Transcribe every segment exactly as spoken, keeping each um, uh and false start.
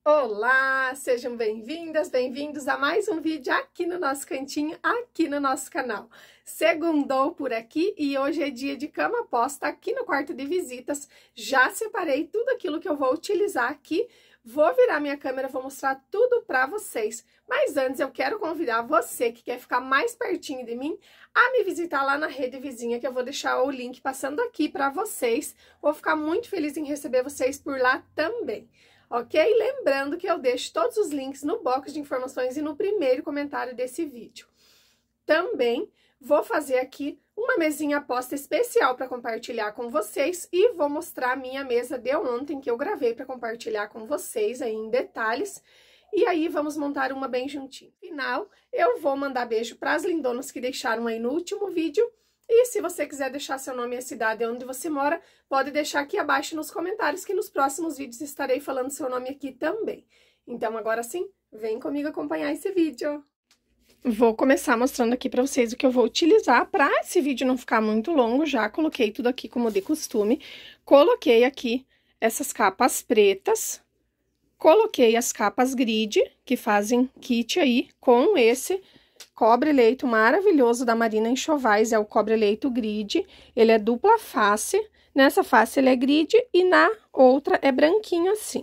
Olá, sejam bem-vindas, bem-vindos a mais um vídeo aqui no nosso cantinho, aqui no nosso canal. Segundou por aqui e hoje é dia de cama posta aqui no quarto de visitas. Já separei tudo aquilo que eu vou utilizar aqui, vou virar minha câmera, vou mostrar tudo pra vocês. Mas antes eu quero convidar você que quer ficar mais pertinho de mim a me visitar lá na Rede Vizinha, que eu vou deixar o link passando aqui pra vocês. Vou ficar muito feliz em receber vocês por lá também. Ok? Lembrando que eu deixo todos os links no box de informações e no primeiro comentário desse vídeo. Também vou fazer aqui uma mesinha posta especial para compartilhar com vocês e vou mostrar a minha mesa de ontem que eu gravei para compartilhar com vocês aí em detalhes. E aí vamos montar uma bem juntinho. No final, eu vou mandar beijo para as lindonas que deixaram aí no último vídeo. E se você quiser deixar seu nome e a cidade onde você mora, pode deixar aqui abaixo nos comentários que nos próximos vídeos estarei falando seu nome aqui também. Então, agora sim, vem comigo acompanhar esse vídeo. Vou começar mostrando aqui pra vocês o que eu vou utilizar. Pra esse vídeo não ficar muito longo, já coloquei tudo aqui como de costume. Coloquei aqui essas capas pretas. Coloquei as capas grid, que fazem kit aí com esse cobre-leito maravilhoso da Marina Enxovais, é o cobre-leito grid, ele é dupla face, nessa face ele é grid e na outra é branquinho assim.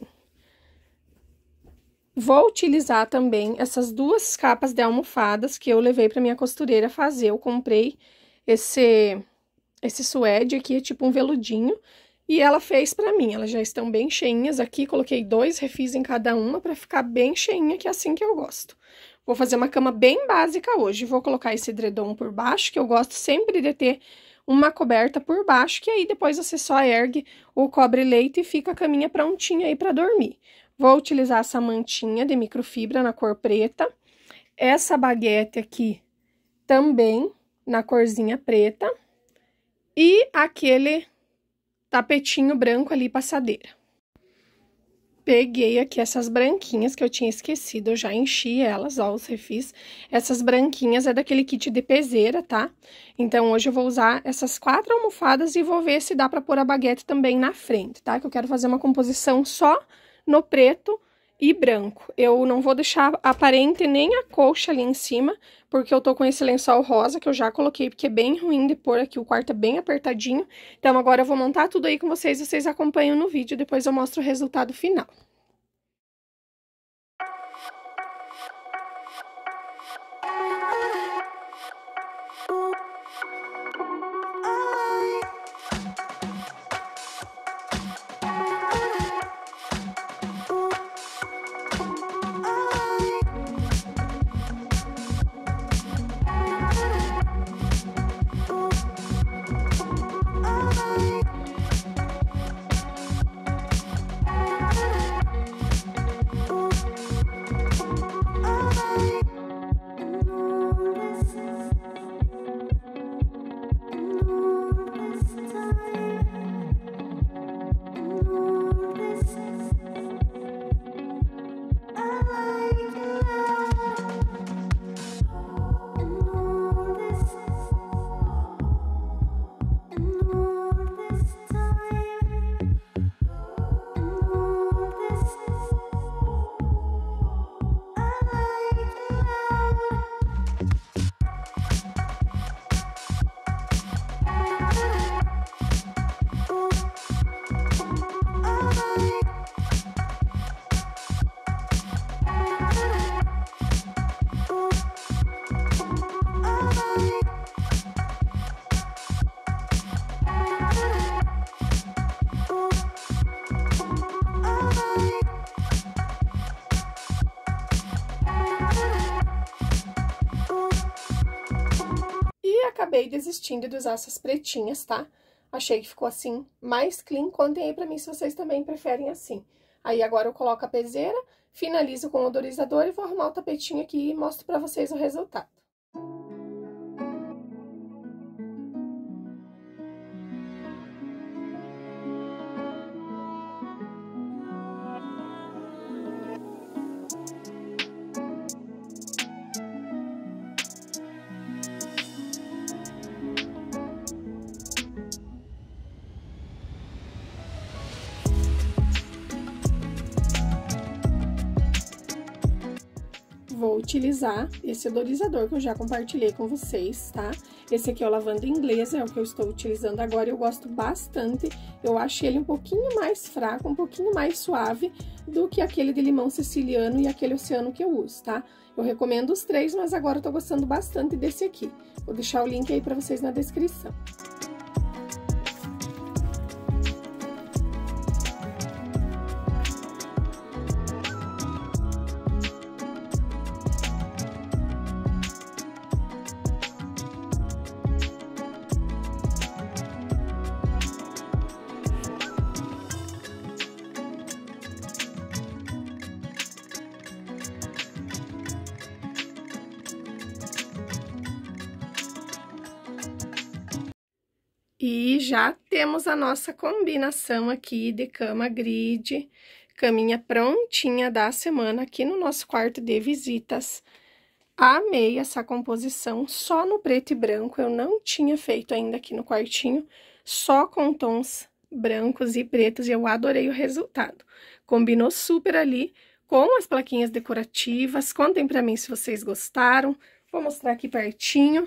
Vou utilizar também essas duas capas de almofadas que eu levei para minha costureira fazer, eu comprei esse, esse suede aqui, é tipo um veludinho, e ela fez para mim, elas já estão bem cheinhas aqui, coloquei dois refis em cada uma para ficar bem cheinha, que é assim que eu gosto. Vou fazer uma cama bem básica hoje, vou colocar esse edredom por baixo, que eu gosto sempre de ter uma coberta por baixo, que aí depois você só ergue o cobre-leito e fica a caminha prontinha aí para dormir. Vou utilizar essa mantinha de microfibra na cor preta, essa baguete aqui também na corzinha preta e aquele tapetinho branco ali, passadeira. Peguei aqui essas branquinhas que eu tinha esquecido, eu já enchi elas, ó, os refis. Essas branquinhas é daquele kit de peseira, tá? Então, hoje eu vou usar essas quatro almofadas e vou ver se dá pra pôr a baguete também na frente, tá? Que eu quero fazer uma composição só no preto e branco. Eu não vou deixar aparente nem a colcha ali em cima, porque eu tô com esse lençol rosa que eu já coloquei, porque é bem ruim de pôr aqui, o quarto é bem apertadinho. Então, agora eu vou montar tudo aí com vocês, vocês acompanham no vídeo, depois eu mostro o resultado final. Acabei desistindo de usar essas pretinhas, tá? Achei que ficou assim mais clean. Contem aí pra mim se vocês também preferem assim. Aí agora eu coloco a peseira, finalizo com o odorizador e vou arrumar o tapetinho aqui e mostro pra vocês o resultado. vou utilizar esse odorizador que eu já compartilhei com vocês, tá? Esse aqui é o lavanda inglesa, é o que eu estou utilizando agora, eu gosto bastante. Eu acho ele um pouquinho mais fraco, um pouquinho mais suave do que aquele de limão siciliano e aquele oceano que eu uso, tá? Eu recomendo os três, mas agora eu tô gostando bastante desse aqui. Vou deixar o link aí pra vocês na descrição. E já temos a nossa combinação aqui de cama grid, caminha prontinha da semana aqui no nosso quarto de visitas. Amei essa composição, só no preto e branco, eu não tinha feito ainda aqui no quartinho, só com tons brancos e pretos, e eu adorei o resultado. Combinou super ali com as plaquinhas decorativas, contem pra mim se vocês gostaram, vou mostrar aqui pertinho.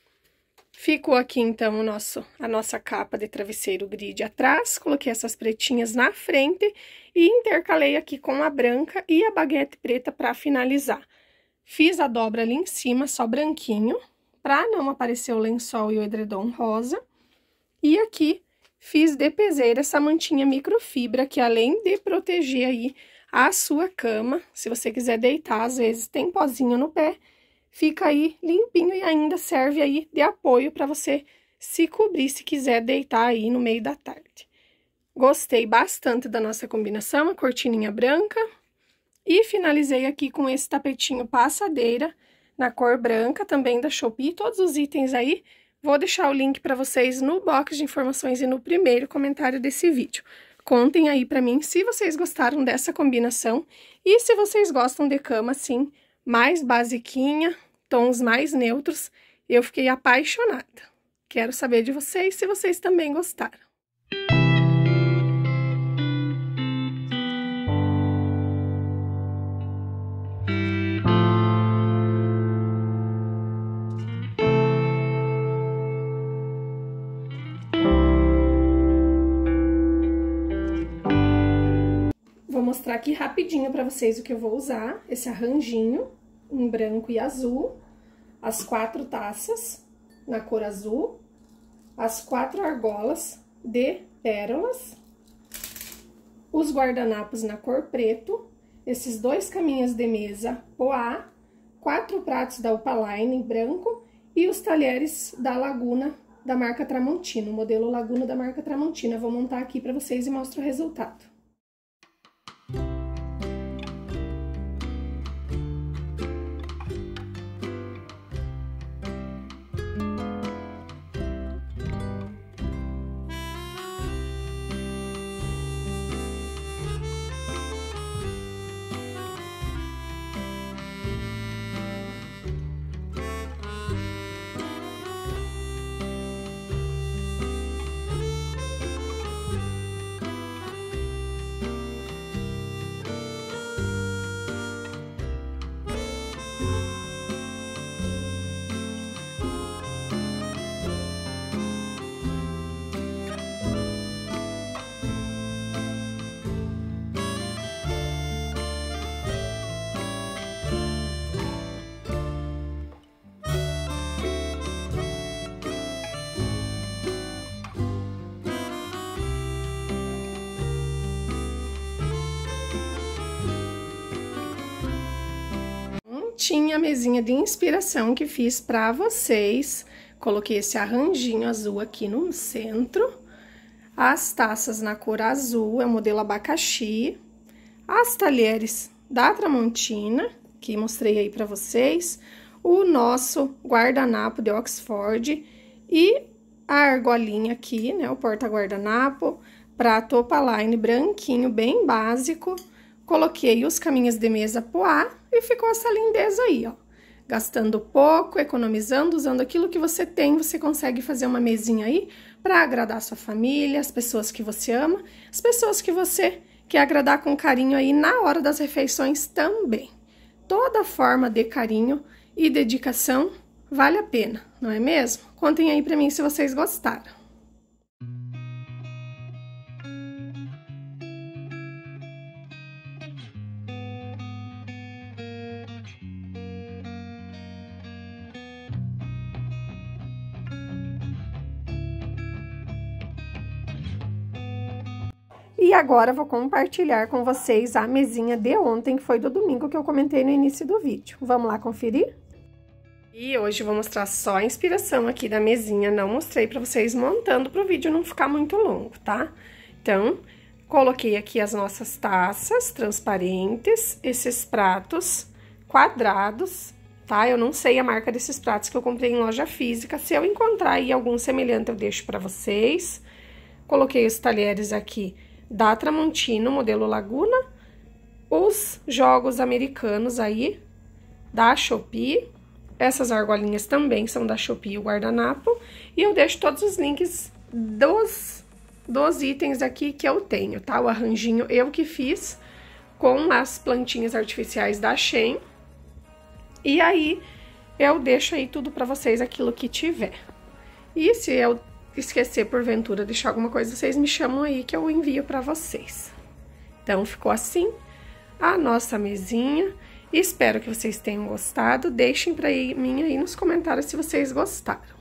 Ficou aqui, então, o nosso, a nossa capa de travesseiro grid atrás, coloquei essas pretinhas na frente e intercalei aqui com a branca e a baguete preta para finalizar. Fiz a dobra ali em cima, só branquinho, para não aparecer o lençol e o edredom rosa. E aqui, fiz de peseira essa mantinha microfibra, que além de proteger aí a sua cama, se você quiser deitar, às vezes tem pozinho no pé, fica aí limpinho e ainda serve aí de apoio para você se cobrir se quiser deitar aí no meio da tarde. Gostei bastante da nossa combinação, a cortininha branca. E finalizei aqui com esse tapetinho passadeira na cor branca, também da Shopee. Todos os itens aí, vou deixar o link para vocês no box de informações e no primeiro comentário desse vídeo. Contem aí para mim se vocês gostaram dessa combinação e se vocês gostam de cama assim, mais basiquinha, tons mais neutros, eu fiquei apaixonada. Quero saber de vocês se vocês também gostaram. Vou mostrar aqui rapidinho para vocês o que eu vou usar, esse arranjinho em branco e azul, as quatro taças na cor azul, as quatro argolas de pérolas, os guardanapos na cor preto, esses dois caminhos de mesa poá, quatro pratos da Opaline em branco e os talheres da Laguna da marca Tramontina, o modelo Laguna da marca Tramontina. Vou montar aqui para vocês e mostro o resultado. Tinha a mesinha de inspiração que fiz pra vocês. Coloquei esse arranjinho azul aqui no centro. As taças na cor azul, é o modelo abacaxi. As talheres da Tramontina, que mostrei aí pra vocês. O nosso guardanapo de Oxford. E a argolinha aqui, né, o porta-guardanapo. Prato Opaline branquinho, bem básico. Coloquei os caminhos de mesa poá e ficou essa lindeza aí, ó. Gastando pouco, economizando, usando aquilo que você tem, você consegue fazer uma mesinha aí para agradar a sua família, as pessoas que você ama, as pessoas que você quer agradar com carinho aí na hora das refeições também. toda forma de carinho e dedicação vale a pena, não é mesmo? Contem aí pra mim se vocês gostaram. E agora vou compartilhar com vocês a mesinha de ontem, que foi do domingo que eu comentei no início do vídeo. Vamos lá conferir? E hoje eu vou mostrar só a inspiração aqui da mesinha, não mostrei pra vocês montando pro vídeo não ficar muito longo, tá? Então, coloquei aqui as nossas taças transparentes, esses pratos quadrados, tá? Eu não sei a marca desses pratos que eu comprei em loja física, se eu encontrar aí algum semelhante eu deixo pra vocês. Coloquei os talheres aqui da Tramontino, modelo Laguna, os jogos americanos aí, da Shopee, essas argolinhas também são da Shopee, o guardanapo, e eu deixo todos os links dos, dos itens aqui que eu tenho, tá? O arranjinho eu que fiz com as plantinhas artificiais da Shein, e aí eu deixo aí tudo pra vocês, aquilo que tiver. E se eu esquecer porventura deixar alguma coisa, vocês me chamam aí que eu envio pra vocês. Então, ficou assim a nossa mesinha. Espero que vocês tenham gostado. Deixem pra mim aí nos comentários se vocês gostaram.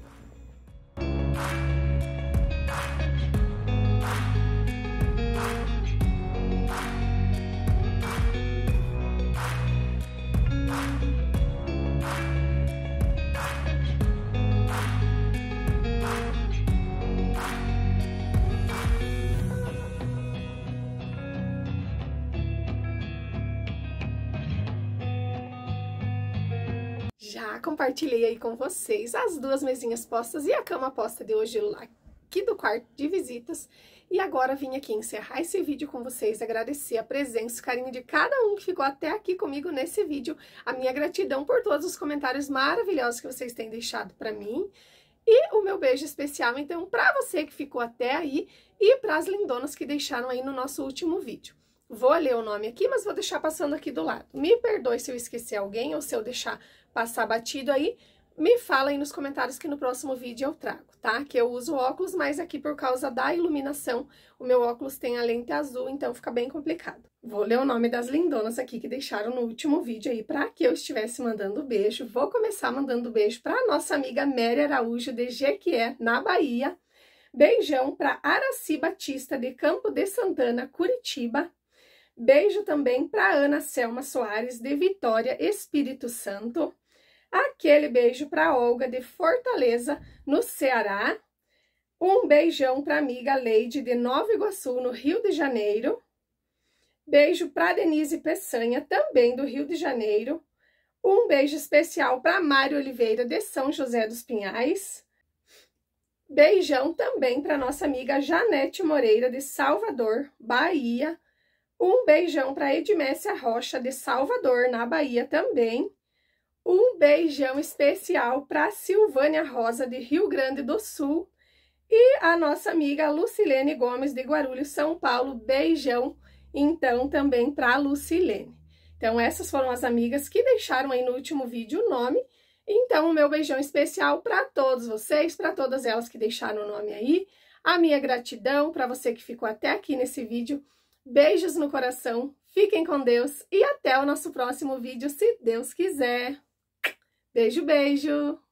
Já compartilhei aí com vocês as duas mesinhas postas e a cama posta de hoje aqui do quarto de visitas. E agora vim aqui encerrar esse vídeo com vocês, agradecer a presença, o carinho de cada um que ficou até aqui comigo nesse vídeo, a minha gratidão por todos os comentários maravilhosos que vocês têm deixado para mim. E o meu beijo especial, então, para você que ficou até aí e para as lindonas que deixaram aí no nosso último vídeo. Vou ler o nome aqui, mas vou deixar passando aqui do lado. Me perdoe se eu esquecer alguém ou se eu deixar passar batido aí, me fala aí nos comentários que no próximo vídeo eu trago, tá? Que eu uso óculos, mas aqui por causa da iluminação, o meu óculos tem a lente azul, então fica bem complicado. Vou ler o nome das lindonas aqui que deixaram no último vídeo aí para que eu estivesse mandando beijo. Vou começar mandando beijo para nossa amiga Mary Araújo de Jequié, na Bahia. Beijão para Araci Batista de Campo de Santana, Curitiba. Beijo também para Ana Selma Soares de Vitória, Espírito Santo. Aquele beijo para Olga de Fortaleza, no Ceará. Um beijão para a amiga Leide de Nova Iguaçu, no Rio de Janeiro. Beijo para Denise Peçanha, também do Rio de Janeiro. Um beijo especial para Mário Oliveira de São José dos Pinhais. Beijão também para nossa amiga Janete Moreira de Salvador, Bahia. Um beijão para Edmécia Rocha de Salvador, na Bahia também. Um beijão especial para Silvânia Rosa, de Rio Grande do Sul. E a nossa amiga Lucilene Gomes, de Guarulhos, São Paulo. Beijão, então, também para Lucilene. Então, essas foram as amigas que deixaram aí no último vídeo o nome. Então, o meu beijão especial para todos vocês, para todas elas que deixaram o nome aí. A minha gratidão para você que ficou até aqui nesse vídeo. Beijos no coração, fiquem com Deus e até o nosso próximo vídeo, se Deus quiser. Beijo, beijo!